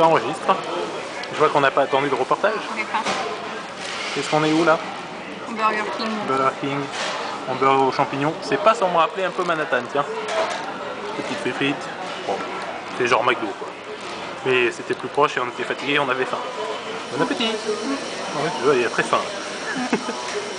Ça enregistre. Je vois qu'on n'a pas attendu le reportage. Qu'est-ce qu'on est où là? Burger King. Burger King. En beurre aux champignons. C'est pas sans me rappeler un peu Manhattan, tiens. Petite frites. Bon, c'est genre McDo quoi. Mais c'était plus proche et on était fatigué, on avait faim. Bon appétit. Ouais, il a très faim.